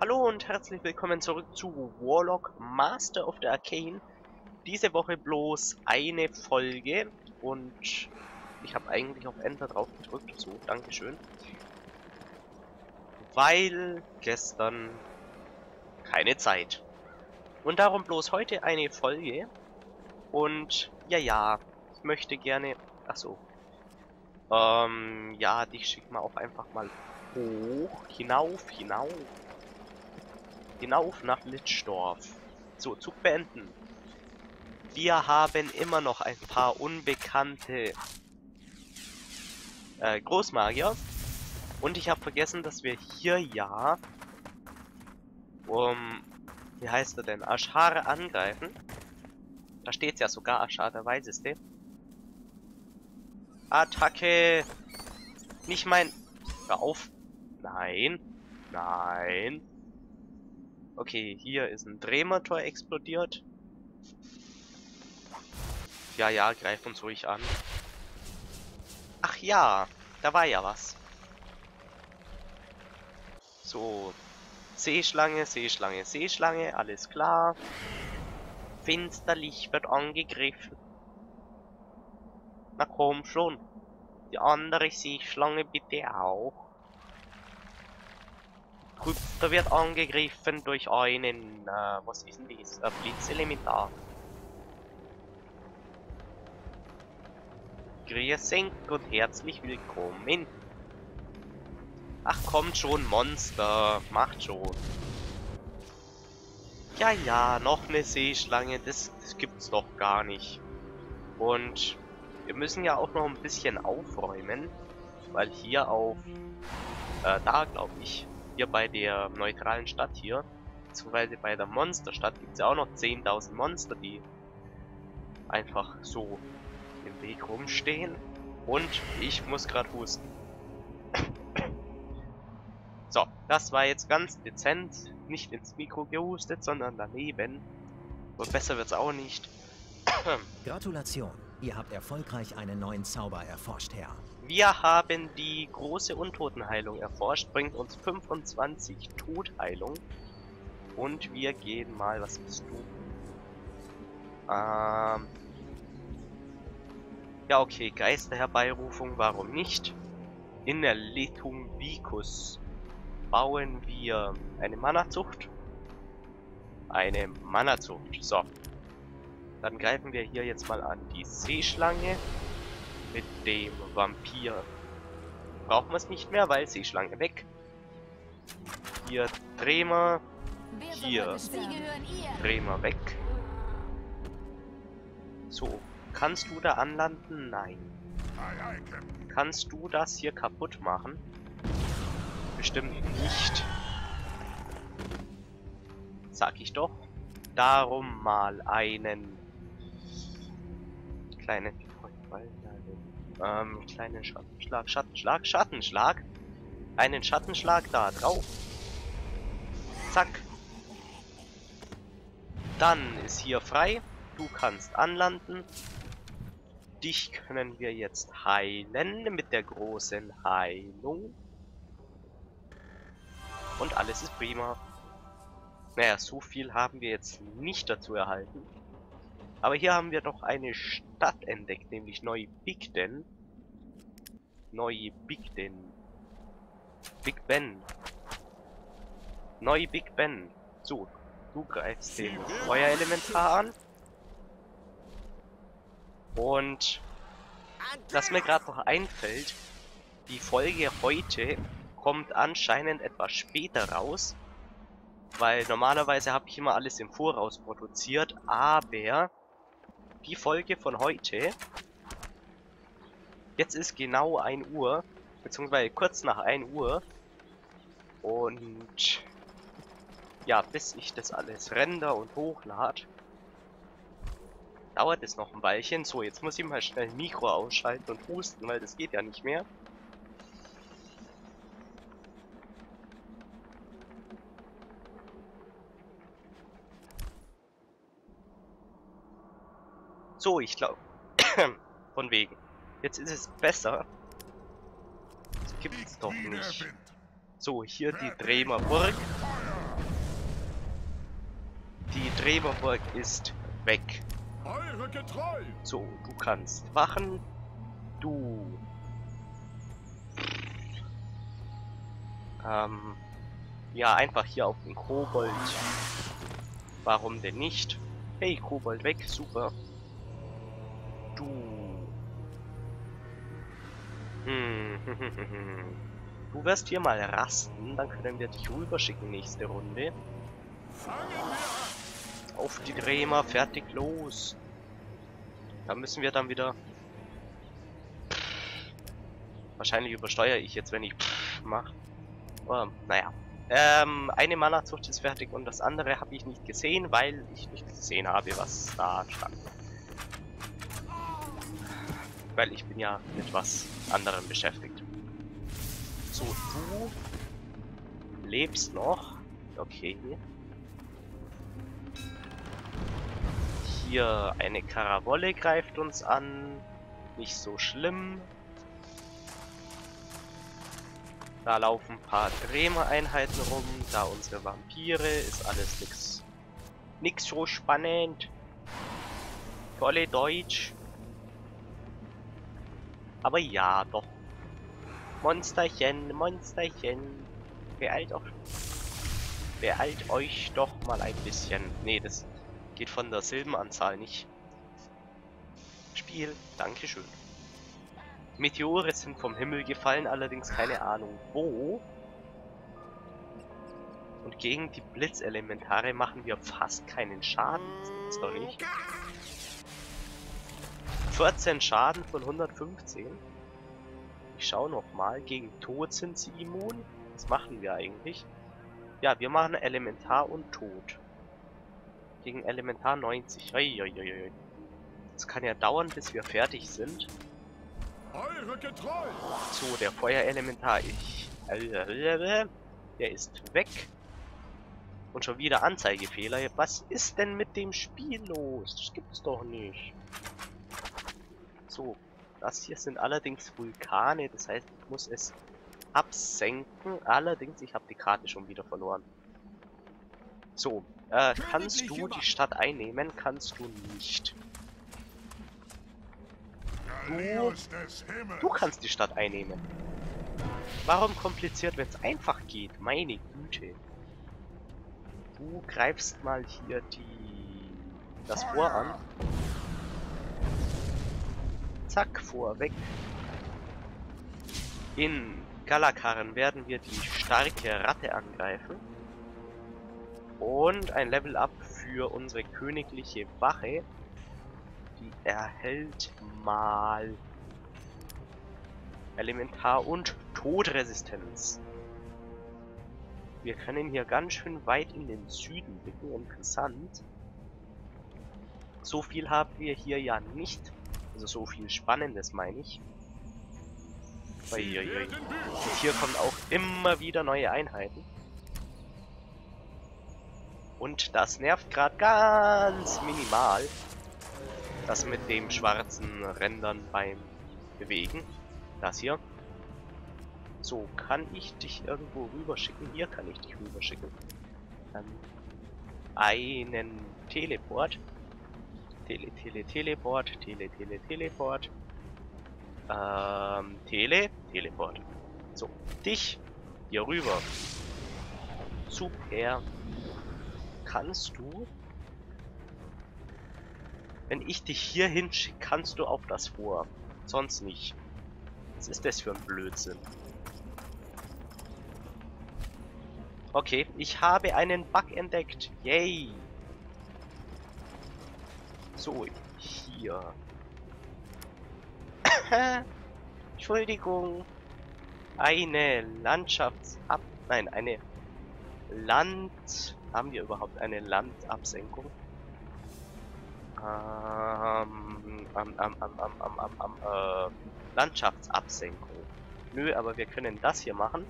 Hallo und herzlich willkommen zurück zu Warlock Master of the Arcane. Diese Woche bloß eine Folge und ich habe eigentlich auf Enter drauf gedrückt, so, Dankeschön. Weil gestern keine Zeit. Und darum bloß heute eine Folge und ja, ich möchte gerne, achso, ja, dich schick mal auch einfach mal hoch, hinauf nach Litschdorf. So, Zug beenden. Wir haben immer noch ein paar unbekannte Großmagier. Und ich habe vergessen, dass wir hier ja wie heißt er denn? Ashar angreifen. Da steht's ja sogar, Ashar, der Weiseste. Attacke! Nicht mein... Hör auf! Nein! Nein! Okay, hier ist ein Drehmotor explodiert. Ja, greif uns ruhig an. Ach ja, da war ja was. So, Seeschlange, alles klar. Finsterlich wird angegriffen. Na komm schon. Die andere Seeschlange bitte auch. Krypta wird angegriffen durch einen, was ist denn das? Ein Blitzelementar. Grüße und herzlich willkommen. Ach kommt schon, Monster. Macht schon. Ja, noch eine Seeschlange. Das gibt's doch gar nicht. Und wir müssen ja auch noch ein bisschen aufräumen. Weil hier auf... da glaube ich. Hier bei der neutralen Stadt hier. Beziehungsweise bei der Monsterstadt gibt es ja auch noch 10.000 Monster, die einfach so im Weg rumstehen. Und ich muss gerade husten. So, das war jetzt ganz dezent. Nicht ins Mikro gehustet, sondern daneben. Aber besser wird's auch nicht. Gratulation, ihr habt erfolgreich einen neuen Zauber erforscht, Herr. Wir haben die große Untotenheilung erforscht, bringt uns 25 Totheilung. Und wir gehen mal, was bist du? Ja, okay, Geisterherbeirufung, warum nicht? In der Letum Vicus bauen wir eine Mana-Zucht. Eine Mana-Zucht. So. Dann greifen wir hier jetzt mal an die Seeschlange mit dem Vampir. Brauchen wir es nicht mehr, weil Seeschlange weg. Hier drehen wir. Hier drehen wir weg. So. Kannst du da anlanden? Nein. Kannst du das hier kaputt machen? Bestimmt nicht. Sag ich doch. Darum mal einen kleinen kleinen Schattenschlag. Einen Schattenschlag da drauf. Zack. Dann ist hier frei. Du kannst anlanden. Dich können wir jetzt heilen mit der großen Heilung. Und alles ist prima. Naja, so viel haben wir jetzt nicht dazu erhalten. Aber hier haben wir doch eine Stadt entdeckt, nämlich Neu-Bigden. Big Ben. Neu-Big Ben. So, du greifst den Feuerelementar an. Und was mir gerade noch einfällt, die Folge heute kommt anscheinend etwas später raus, weil normalerweise habe ich immer alles im Voraus produziert, aber die Folge von heute, jetzt ist genau 1 Uhr, beziehungsweise kurz nach 1 Uhr und ja, bis ich das alles render und hochlade, dauert es noch ein Weilchen. So, jetzt muss ich mal schnell ein Mikro ausschalten und husten, weil das geht ja nicht mehr. So, ich glaube, von wegen. Jetzt ist es besser. Das gibt's doch nicht. So, hier die Bremer Burg. Streberburg ist weg. Eure getreu! So, du kannst wachen. Du. Ja, einfach hier auf den Kobold. Warum denn nicht? Hey, Kobold weg, super. Du. Du wirst hier mal rasten, dann können wir dich rüberschicken nächste Runde. Fangen wir! Auf die Bremer, fertig, los. Da müssen wir dann wieder... Wahrscheinlich übersteuere ich jetzt, wenn ich mache. Aber, naja. Eine Mana-Zucht ist fertig und das andere habe ich nicht gesehen, weil ich nicht gesehen habe, was da stand. Weil ich bin ja mit was anderem beschäftigt. So, du lebst noch. Okay. Hier eine Karawolle greift uns an. Nicht so schlimm. Da laufen ein paar Bremer-Einheiten rum. Da unsere Vampire. Ist alles nix so spannend. Tolle Deutsch. Aber ja, doch. Monsterchen, Monsterchen. Beeilt euch doch mal ein bisschen. Nee, das geht von der Silbenanzahl nicht. Spiel, dankeschön. Meteore sind vom Himmel gefallen, allerdings keine Ahnung wo. Und gegen die Blitzelementare machen wir fast keinen Schaden. Das gibt's doch nicht. 14 Schaden von 115. Ich schau noch mal. Gegen Tod sind sie immun. Was machen wir eigentlich? Ja, wir machen Elementar und Tod. Gegen Elementar 90. Uiuiui. Das kann ja dauern, bis wir fertig sind. Eure getreu! So, der Feuerelementar, der ist weg. Und schon wieder Anzeigefehler. Was ist denn mit dem Spiel los? Das gibt's doch nicht. So, das hier sind allerdings Vulkane. Das heißt, ich muss es absenken. Allerdings, ich habe die Karte schon wieder verloren. So, kannst du die Stadt einnehmen? Kannst du nicht. Du kannst die Stadt einnehmen. Warum kompliziert, wenn es einfach geht? Meine Güte. Du greifst mal hier das Fort an. Zack, vorweg. In Galakaren werden wir die starke Ratte angreifen. Und ein Level Up für unsere königliche Wache. Die erhält mal Elementar- und Todresistenz. Wir können hier ganz schön weit in den Süden blicken. Interessant. So viel haben wir hier ja nicht. Also so viel Spannendes meine ich. Und hier kommen auch immer wieder neue Einheiten. Und das nervt gerade ganz minimal. Das mit dem schwarzen Rändern beim Bewegen. Das hier. So, kann ich dich irgendwo rüberschicken? Hier kann ich dich rüberschicken. Einen Teleport. Teleport. Teleport. So, dich hier rüber. Super. Kannst du... Wenn ich dich hier hinschicke, kannst du auf das Fort. Sonst nicht. Was ist das für ein Blödsinn? Okay, ich habe einen Bug entdeckt. Yay! So, hier. Entschuldigung. Eine eine Land... Haben wir überhaupt eine Landabsenkung? Landschaftsabsenkung. Nö, aber wir können das hier machen.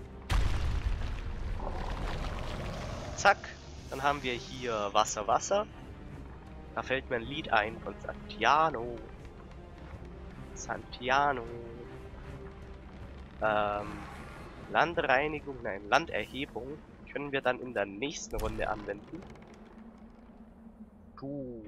Zack. Dann haben wir hier Wasser. Da fällt mir ein Lied ein von Santiano. Landreinigung, nein, Landerhebung können wir dann in der nächsten Runde anwenden. Du.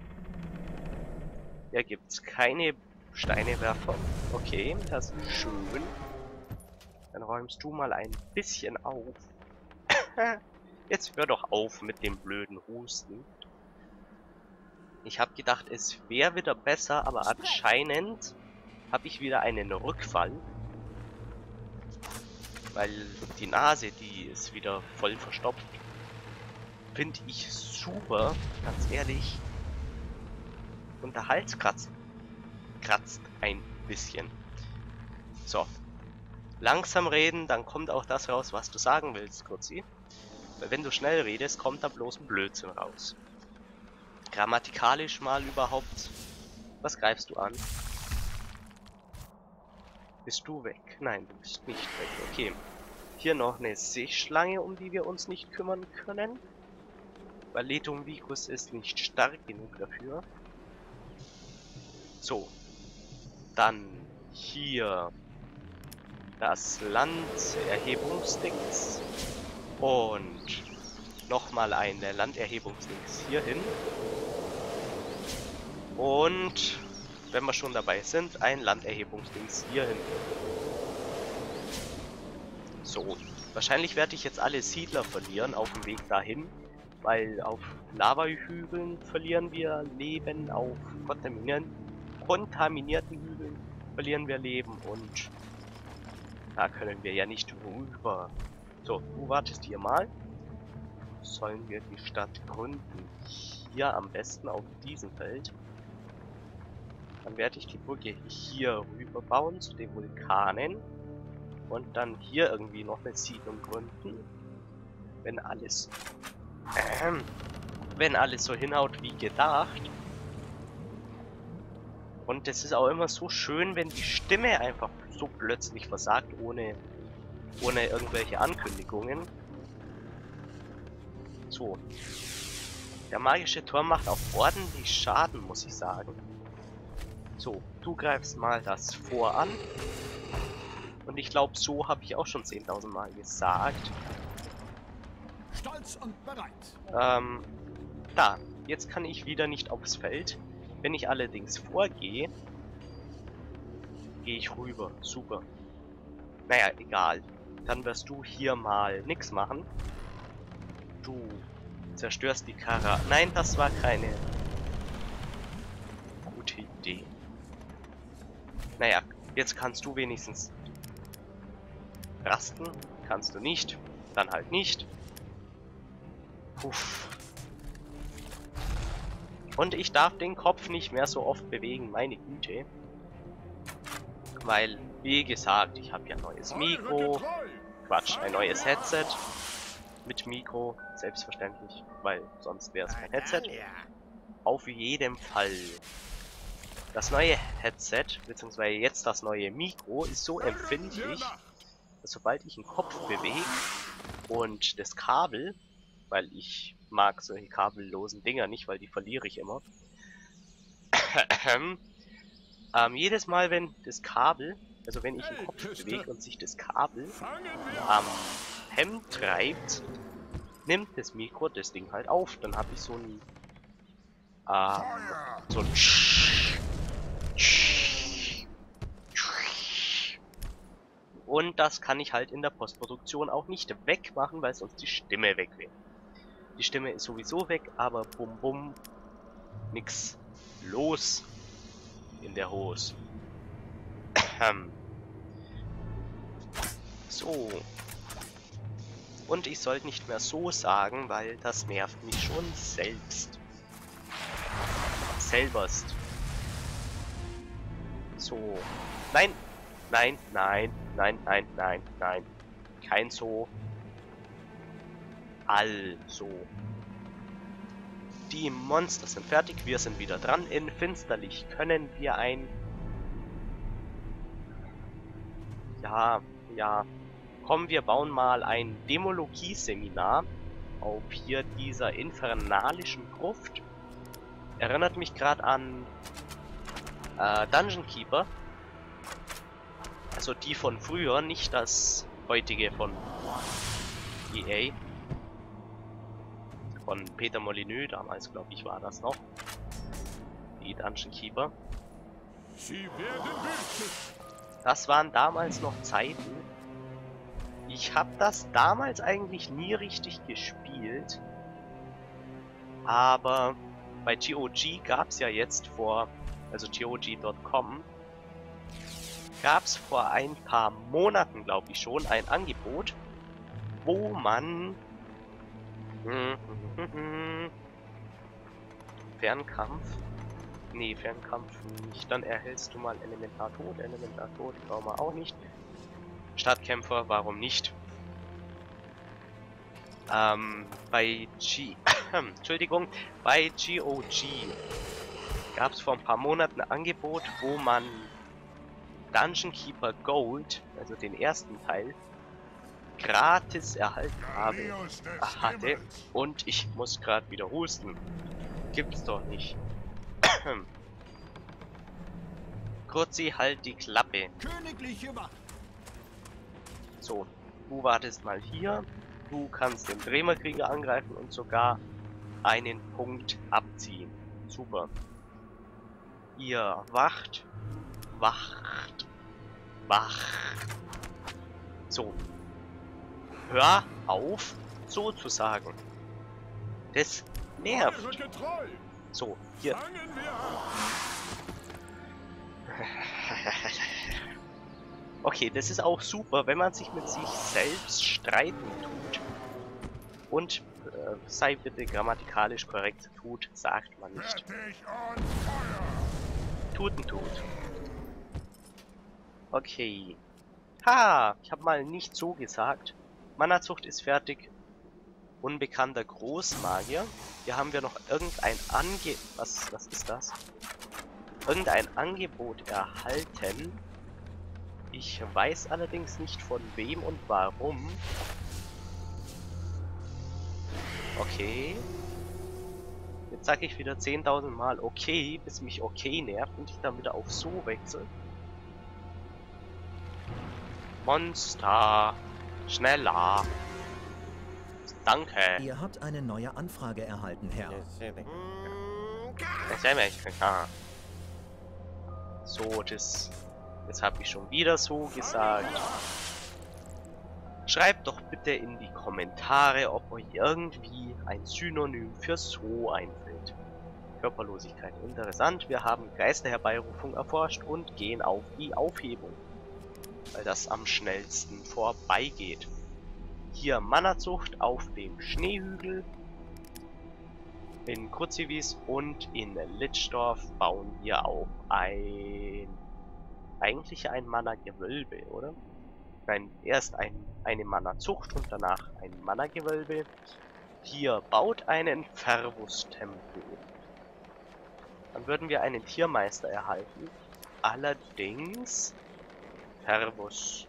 Hier gibt's keine Steinewerfer. Okay, das ist schön. Dann räumst du mal ein bisschen auf. Jetzt hör doch auf mit dem blöden Husten. Ich habe gedacht, es wäre wieder besser, aber anscheinend habe ich wieder einen Rückfall. Weil die Nase, die ist wieder voll verstopft. Finde ich super, ganz ehrlich. Und der Hals kratzt ein bisschen. So. Langsam reden, dann kommt auch das raus, was du sagen willst, Kurzi. Weil wenn du schnell redest, kommt da bloß ein Blödsinn raus. Grammatikalisch mal überhaupt. Was greifst du an? Bist du weg? Nein, du bist nicht weg. Okay. Hier noch eine Seeschlange, um die wir uns nicht kümmern können. Weil Letum Vicus ist nicht stark genug dafür. So. Dann hier das Landerhebungsdings. Und nochmal ein der Landerhebungsdings hier hin. Und wenn wir schon dabei sind, ein Landerhebungsdings hier hin. So. Wahrscheinlich werde ich jetzt alle Siedler verlieren auf dem Weg dahin. Weil auf Lavahügeln verlieren wir Leben, auf kontaminierten Hügeln verlieren wir Leben und da können wir ja nicht rüber. So, du wartest hier mal. Sollen wir die Stadt gründen? Hier am besten auf diesem Feld. Dann werde ich die Brücke hier rüber bauen zu den Vulkanen und dann hier irgendwie noch eine Siedlung gründen. Wenn alles so hinhaut wie gedacht. Und es ist auch immer so schön, wenn die Stimme einfach so plötzlich versagt, ohne irgendwelche Ankündigungen. So. Der magische Turm macht auch ordentlich Schaden, muss ich sagen. So, du greifst mal das Vor an. Und ich glaube, so habe ich auch schon 10.000 Mal gesagt. Stolz und bereit. Da. Jetzt kann ich wieder nicht aufs Feld. Wenn ich allerdings vorgehe, gehe ich rüber. Super. Naja, egal. Dann wirst du hier mal nix machen. Du zerstörst die Kara. Nein, das war keine gute Idee. Naja, jetzt kannst du wenigstens rasten. Kannst du nicht. Dann halt nicht. Puff. Und ich darf den Kopf nicht mehr so oft bewegen, meine Güte. Weil, wie gesagt, ich habe ja ein neues Mikro. Quatsch, ein neues Headset. Mit Mikro, selbstverständlich, weil sonst wäre es kein Headset. Auf jeden Fall. Das neue Headset, beziehungsweise jetzt das neue Mikro, ist so empfindlich, dass sobald ich den Kopf bewege und das Kabel, weil ich mag solche kabellosen Dinger nicht, weil die verliere ich immer. Jedes Mal, wenn das Kabel, also wenn ich den Kopf bewege und sich das Kabel am Hemd treibt, nimmt das Mikro das Ding halt auf. Dann habe ich so ein und das kann ich halt in der Postproduktion auch nicht wegmachen, weil sonst die Stimme weg wäre. Die Stimme ist sowieso weg, aber bum bum, nix los in der Hose. So. Und ich sollte nicht mehr so sagen, weil das nervt mich schon selberst. So. Nein. Nein, nein, nein, nein, nein, nein. Kein so. Also. Die Monster sind fertig, wir sind wieder dran. In Finsterlich können wir ein... Ja. Komm, wir bauen mal ein Demologie-Seminar auf hier dieser infernalischen Gruft. Erinnert mich gerade an Dungeon Keeper. Also die von früher, nicht das heutige von EA. Von Peter Molyneux, damals glaube ich war das noch. Die Dungeon Keeper. Sie werden wütend. Das waren damals noch Zeiten. Ich habe das damals eigentlich nie richtig gespielt. Aber bei GOG gab es ja jetzt also GOG.com, gab es vor ein paar Monaten, glaube ich schon, ein Angebot, wo man Fernkampf nicht, dann erhältst du mal Elementar Tod brauchen wir auch nicht. Stadtkämpfer, warum nicht? Bei bei GOG gab es vor ein paar Monaten ein Angebot, wo man Dungeon Keeper Gold, also den ersten Teil, gratis erhalten hatte. Und ich muss gerade wieder husten. Gibt's doch nicht. Kurzi, halt die Klappe. Königliche Macht. So, du wartest mal hier. Du kannst den Bremer Krieger angreifen und sogar einen Punkt abziehen. Super. Ihr wacht. So. Hör auf, so zu sagen. Das nervt. Eure getreu. So, hier. Fangen wir an. Okay, das ist auch super, wenn man sich mit sich selbst streiten tut. Und sei bitte grammatikalisch korrekt, tut, sagt man nicht. Fertig und Feuer. Tut. Okay. Ha, ich habe mal nicht so gesagt. Mana-Zucht ist fertig. Unbekannter Großmagier. Hier haben wir noch irgendein was ist das? Irgendein Angebot erhalten. Ich weiß allerdings nicht von wem und warum. Okay. Jetzt sage ich wieder 10.000 Mal okay, bis mich okay nervt und ich dann wieder auf so wechsle. Monster. Schneller. Danke. Ihr habt eine neue Anfrage erhalten, Herr. So, das habe ich schon wieder so gesagt. Schreibt doch bitte in die Kommentare, ob euch irgendwie ein Synonym für so einfällt. Körperlosigkeit. Interessant, wir haben Geisterherbeirufung erforscht und gehen auf die Aufhebung, weil das am schnellsten vorbeigeht. Hier Mana-Zucht auf dem Schneehügel. In Kruzivis und in Litschdorf bauen wir auch eigentlich ein Mana-Gewölbe, oder? Nein, erst eine Mana-Zucht und danach ein Mana-Gewölbe. Hier baut einen Fervus-Tempel. Dann würden wir einen Tiermeister erhalten. Allerdings Fervus.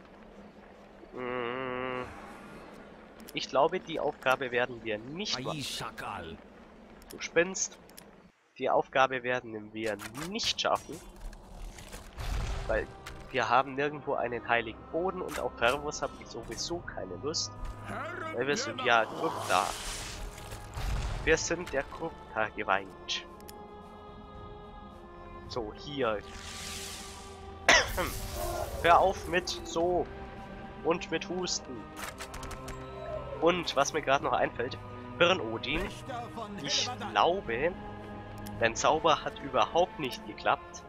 Ich glaube, die Aufgabe werden wir nicht machen. Du spinnst. Die Aufgabe werden wir nicht schaffen. Weil wir haben nirgendwo einen heiligen Boden und auf Fervus habe ich sowieso keine Lust. Weil wir sind ja Krypta. Wir sind der Krypta geweiht. So, hier. Hör auf mit so. Und mit Husten. Und was mir gerade noch einfällt, Hirn-Odin. Ich glaube, dein Zauber hat überhaupt nicht geklappt.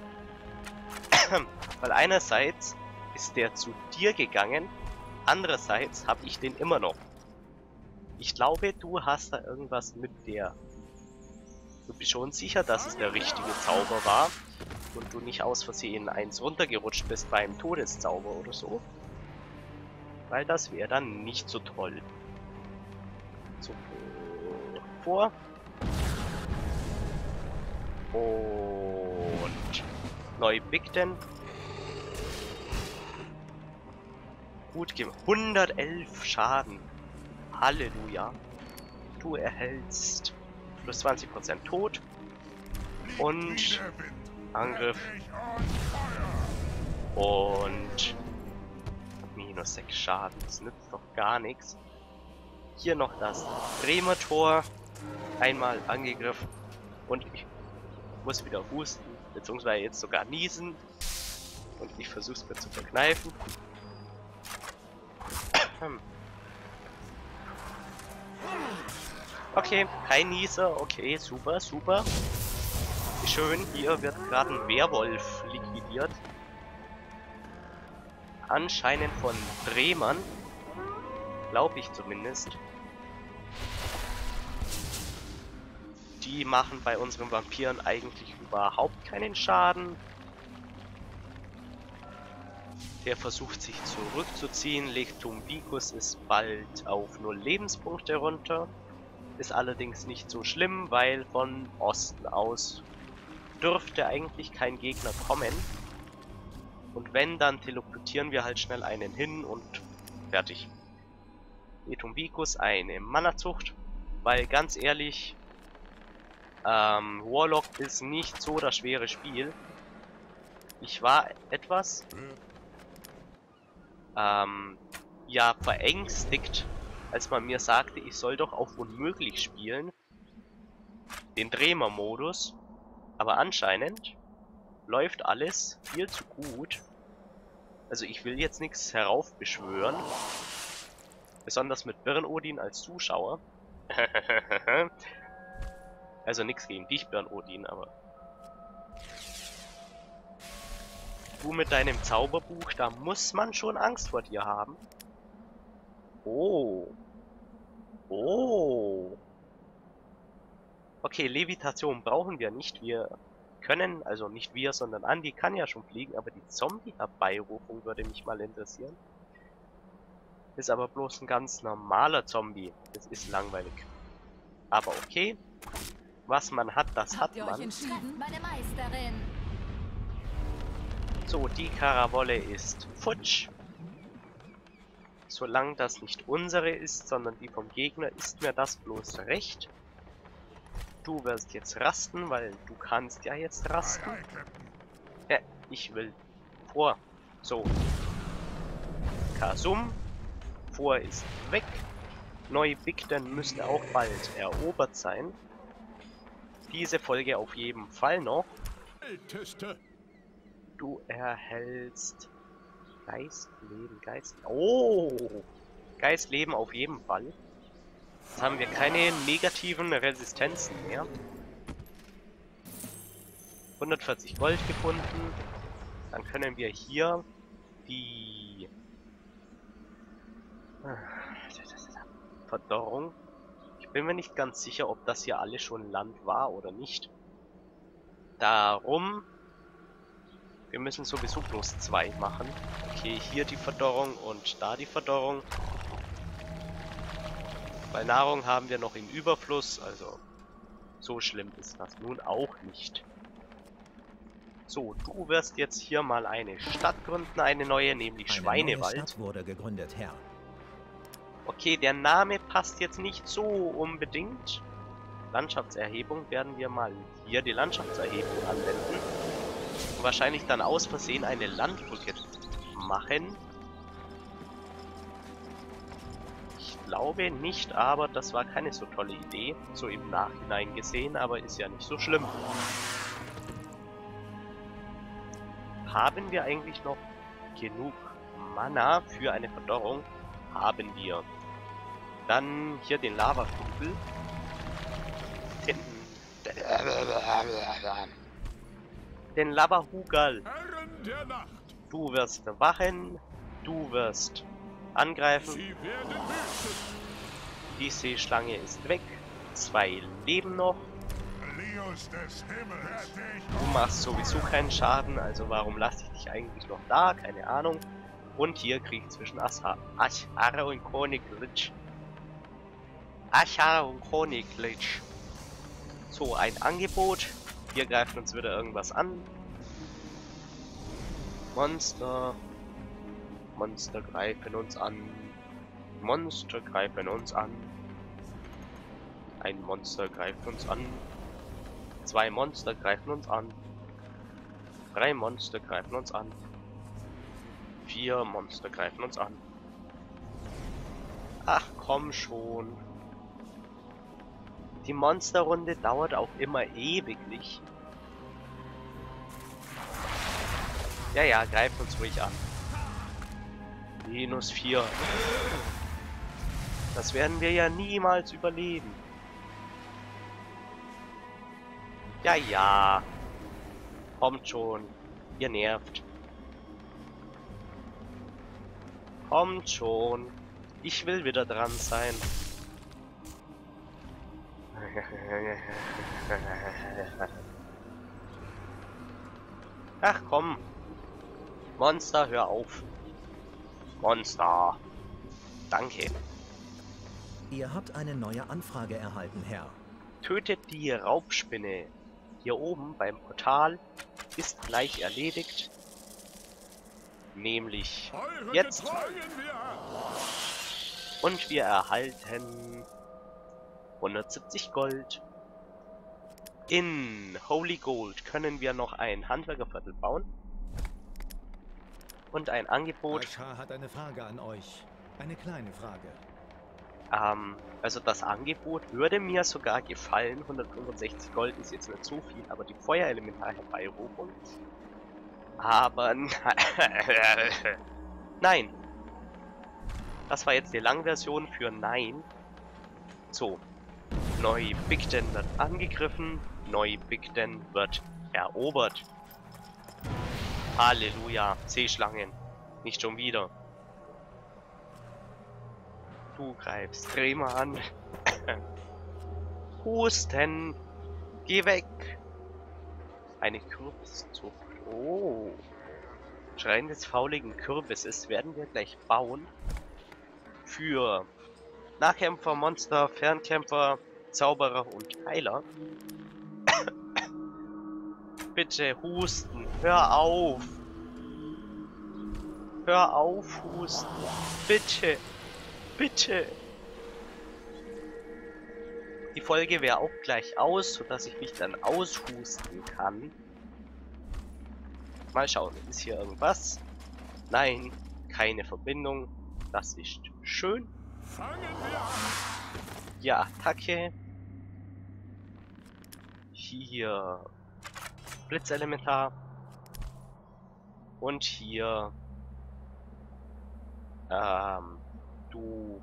Weil einerseits ist der zu dir gegangen, andererseits habe ich den immer noch. Ich glaube, du hast da irgendwas mit der. Du bist schon sicher, dass es der richtige Zauber war und du nicht aus Versehen eins runtergerutscht bist beim Todeszauber oder so. Weil das wäre dann nicht so toll. So, vor. Und Neubigden. Gut gemacht. 111 Schaden. Halleluja. Du erhältst plus 20% Tod. Und Angriff. Und minus 6 Schaden. Das nützt doch gar nichts. Hier noch das Bremer Tor. Einmal angegriffen. Und ich muss wieder husten, beziehungsweise jetzt sogar niesen. Und ich versuche es mir zu verkneifen. Okay, kein Nieser. Okay, super, super. Schön, hier wird gerade ein Werwolf liquidiert. Anscheinend von Bremern. Glaube ich zumindest. Die machen bei unseren Vampiren eigentlich überhaupt keinen Schaden. Der versucht sich zurückzuziehen. Lectum Vicus ist bald auf 0 Lebenspunkte runter. Ist allerdings nicht so schlimm, weil von Osten aus dürfte eigentlich kein Gegner kommen. Und wenn, dann teleportieren wir halt schnell einen hin und fertig. Lectum Vicus, eine Mana-Zucht. Weil ganz ehrlich, Warlock ist nicht so das schwere Spiel. Ich war etwas ja, verängstigt, als man mir sagte, ich soll doch auf unmöglich spielen. Den Bremer-Modus. Aber anscheinend läuft alles viel zu gut. Also ich will jetzt nichts heraufbeschwören. Besonders mit Birn-Odin als Zuschauer. Also nichts gegen dich, Birn-Odin, aber... Du mit deinem Zauberbuch, da muss man schon Angst vor dir haben. Oh. Oh. Okay, Levitation brauchen wir nicht. Wir können, also nicht wir, sondern Andi kann ja schon fliegen, aber die Zombie-Herbeirufung würde mich mal interessieren. Ist aber bloß ein ganz normaler Zombie. Das ist langweilig. Aber okay. Was man hat, das hat man. Meine Meisterin. So, die Karawolle ist futsch. Solange das nicht unsere ist, sondern die vom Gegner, ist mir das bloß recht. Du wirst jetzt rasten, weil du kannst ja jetzt rasten. Ja, ich will vor. So. Kasum. Vor ist weg. Neubigden müsste auch bald erobert sein. Diese Folge auf jeden Fall noch. Älteste. Du erhältst Geistleben, Oh! Geistleben auf jeden Fall. Jetzt haben wir keine negativen Resistenzen mehr. 140 Gold gefunden. Dann können wir hier die Verdorrung. Ich bin mir nicht ganz sicher, ob das hier alles schon Land war oder nicht. Darum... Wir müssen sowieso bloß 2 machen. Okay, hier die Verdorrung und da die Verdorrung. Bei Nahrung haben wir noch im Überfluss, also so schlimm ist das nun auch nicht. So, du wirst jetzt hier mal eine Stadt gründen, eine neue, nämlich Schweinewald. Eine neue Stadt wurde gegründet, Herr. Okay, der Name passt jetzt nicht so unbedingt. Landschaftserhebung werden wir mal hier die Landschaftserhebung anwenden. Und wahrscheinlich dann aus Versehen eine Landbrücke machen. Ich glaube nicht, aber das war keine so tolle Idee. So im Nachhinein gesehen, aber ist ja nicht so schlimm. Haben wir eigentlich noch genug Mana für eine Verdorrung? Haben wir. Dann hier den Lavakugel. Den Lavahugal. Herren der Nacht. Du wirst wachen. Du wirst angreifen. Sie werden wütend. Die Seeschlange ist weg. 2 leben noch. Leos des Himmels. Du machst sowieso keinen Schaden, also warum lasse ich dich eigentlich noch da? Keine Ahnung. Und hier Krieg zwischen Ashara und Koniglitsch. Ashara und Koniglitsch. So, ein Angebot. Hier greift uns wieder irgendwas an. Monster. Monster greifen uns an. Monster greifen uns an. Ein Monster greift uns an. 2 Monster greifen uns an. 3 Monster greifen uns an. 4 Monster greifen uns an. Ach komm schon. Die Monsterrunde dauert auch immer ewiglich. Ja, ja, greift uns ruhig an. -4. Das werden wir ja niemals überleben. Ja, ja. Kommt schon. Ihr nervt. Kommt schon. Ich will wieder dran sein. Ach komm. Monster, hör auf. Monster. Danke. Ihr habt eine neue Anfrage erhalten, Herr. Tötet die Raubspinne. Hier oben beim Portal ist gleich erledigt. Nämlich Eure jetzt. Getreuen wir. Und wir erhalten 170 Gold. In Holy Gold können wir noch ein Handwerkerviertel bauen. Und ein Angebot. Aisha hat eine Frage an euch. Eine kleine Frage. Also das Angebot würde mir sogar gefallen. 165 Gold ist jetzt nicht so viel, aber die Feuerelementar-Herbeirufung. Aber nein. Das war jetzt die Langversion für Nein. So. Neubigden wird angegriffen. Neubigden wird erobert. Halleluja. Seeschlangen. Nicht schon wieder. Du greifst Trema an. Husten. Geh weg. Eine Kürbiszucht. Oh. Schrein des fauligen Kürbisses werden wir gleich bauen. Für Nahkämpfer, Monster, Fernkämpfer, Zauberer und Heiler. Bitte husten. Hör auf. Hör auf, husten. Bitte. Bitte. Die Folge wäre auch gleich aus, sodass ich mich dann aushusten kann. Mal schauen, ist hier irgendwas? Nein, keine Verbindung. Das ist schön. Fangen wir an. Hier Attacke. Hier Blitzelementar. Und hier du.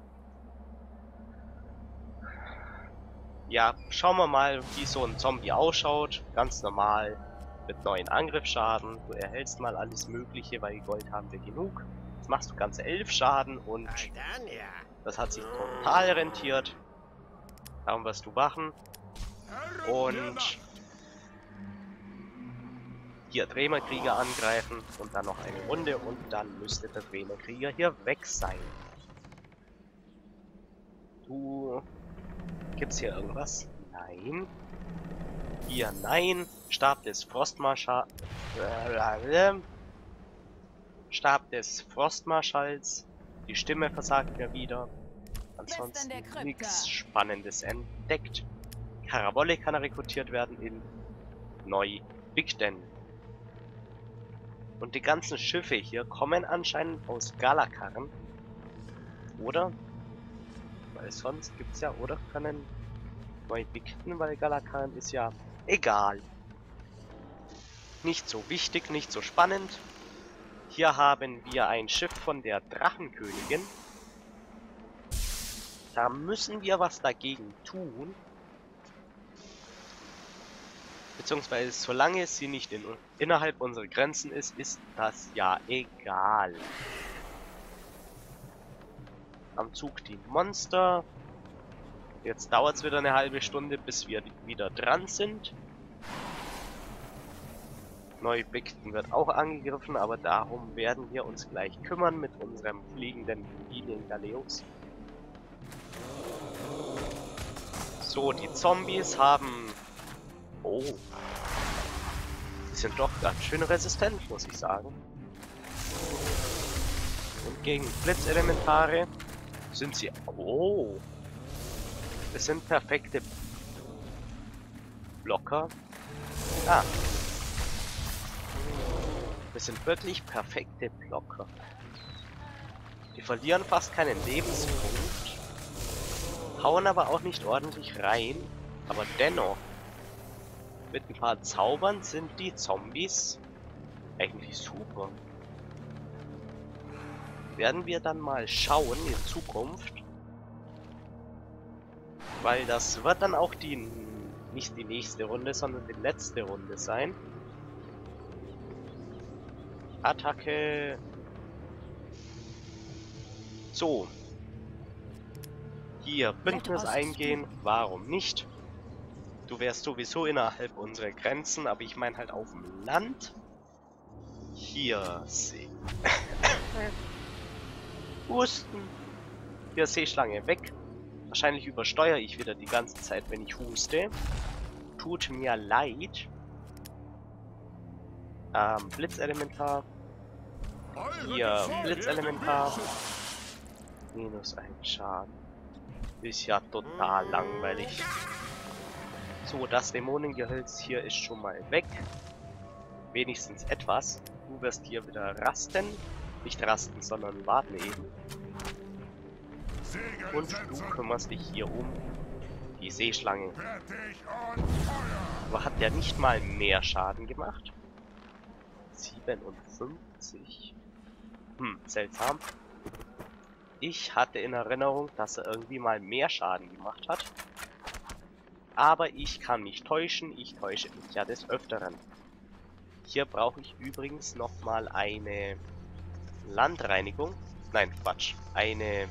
Ja, schauen wir mal, wie so ein Zombie ausschaut. Ganz normal. Mit neuen Angriffsschaden. Du erhältst mal alles Mögliche, weil Gold haben wir genug. Jetzt machst du ganze 11 Schaden und das hat sich total rentiert. Darum wirst du wachen. Und hier Tremakrieger angreifen und dann noch eine Runde und dann müsste der Tremakrieger hier weg sein. Du... Gibt's hier irgendwas? Nein. Hier nein. Stab des Frostmarschalls. Stab des Frostmarschalls. Die Stimme versagt mir wieder. Ansonsten nichts Spannendes entdeckt. Karawolle kann rekrutiert werden in Neubigden. Und die ganzen Schiffe hier kommen anscheinend aus Galakarn. Oder? Weil sonst gibt's ja, oder können Neubigden, weil Galakarn ist ja egal. Nicht so wichtig, nicht so spannend. Hier haben wir ein Schiff von der Drachenkönigin. Da müssen wir was dagegen tun. Beziehungsweise solange sie nicht innerhalb unserer Grenzen ist, ist das ja egal. Am Zug die Monster. Jetzt dauert es wieder eine halbe Stunde, bis wir wieder dran sind. Neubigden wird auch angegriffen, aber darum werden wir uns gleich kümmern mit unserem fliegenden Liniengaleus. So, die Zombies haben... Oh. Die sind doch ganz schön resistent, muss ich sagen. Und gegen Blitzelementare sind sie... Oh. Das sind perfekte Blocker. Ah. Das sind wirklich perfekte Blocker. Die verlieren fast keinen Lebenspunkt. hauen aber auch nicht ordentlich rein. Aber dennoch, mit ein paar Zaubern sind die Zombies eigentlich super. Werden wir dann mal schauen in Zukunft. Weil das wird dann auch nicht die nächste Runde, sondern die letzte Runde sein. Attacke. So. Hier, Bündnis eingehen. Warum nicht? Du wärst sowieso innerhalb unserer Grenzen, aber ich meine halt auf dem Land. Hier, Husten. Hier, Seeschlange weg. Wahrscheinlich übersteuere ich wieder die ganze Zeit, wenn ich huste. Tut mir leid. Blitzelementar. Hier, Blitzelementar. Minus 1 Schaden. Ist ja total langweilig. So, das Dämonengehölz hier ist schon mal weg. Wenigstens etwas. Du wirst hier wieder rasten. Nicht rasten, sondern warten eben. Und du kümmerst dich hier um die Seeschlange. Aber hat der nicht mal mehr Schaden gemacht? 57. Seltsam. Ich hatte in Erinnerung, dass er irgendwie mal mehr Schaden gemacht hat. Aber ich kann mich täuschen, ich täusche mich ja des Öfteren. Hier brauche ich übrigens nochmal eine Landreinigung. Nein, Quatsch. Eine...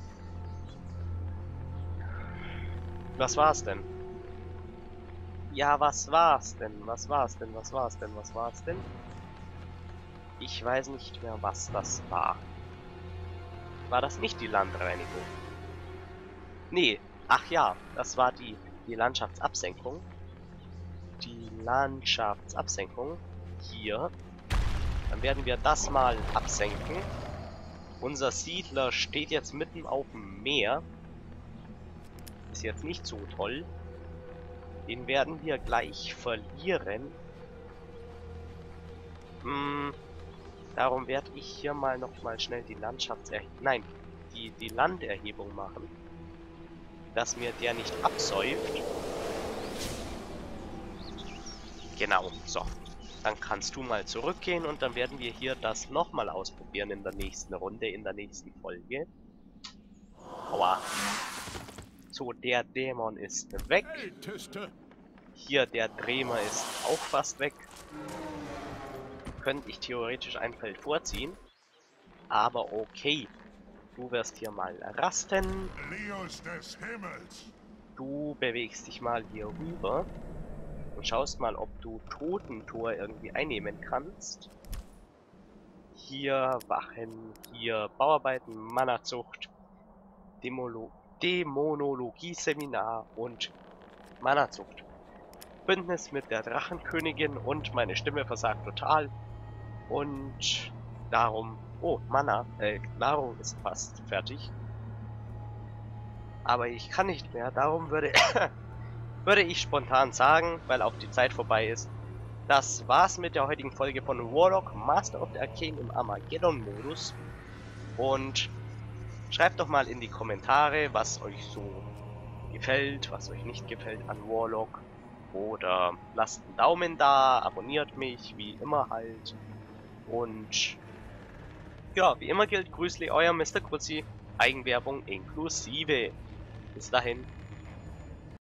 Was war's denn? Ja, was war's denn? Was war's denn? Was war's denn? Was war's denn? Ich weiß nicht mehr, was das war. War das nicht die Landreinigung? Nee, ach ja, das war die Landschaftsabsenkung. Die Landschaftsabsenkung. Hier. Dann werden wir das mal absenken. Unser Siedler steht jetzt mitten auf dem Meer. Ist jetzt nicht so toll. Den werden wir gleich verlieren. Darum werde ich hier mal nochmal schnell die die Landerhebung machen. Dass mir der nicht absäuft. Genau, so. Dann kannst du mal zurückgehen und dann werden wir hier das nochmal ausprobieren in der nächsten Runde, in der nächsten Folge. Aua. So, der Dämon ist weg. Hier, der Drämer ist auch fast weg. Könnte ich theoretisch ein Feld vorziehen. Aber okay. Du wirst hier mal rasten. Du bewegst dich mal hier rüber. Und schaust mal, ob du Totentor irgendwie einnehmen kannst. Hier Wachen, hier Bauarbeiten, Mana-Zucht, Dämonologie-Seminar und Mana-Zucht. Bündnis mit der Drachenkönigin und meine Stimme versagt total. Und darum... Oh, Nahrung ist fast fertig. Aber ich kann nicht mehr, darum würde ich spontan sagen, weil auch die Zeit vorbei ist. Das war's mit der heutigen Folge von Warlock, Master of the Arcane im Armageddon-Modus. Und schreibt doch mal in die Kommentare, was euch so gefällt, was euch nicht gefällt an Warlock. Oder lasst einen Daumen da, abonniert mich, wie immer halt. Und ja, wie immer gilt, Grüßli, euer Mr. Kruzzi, Eigenwerbung inklusive. Bis dahin.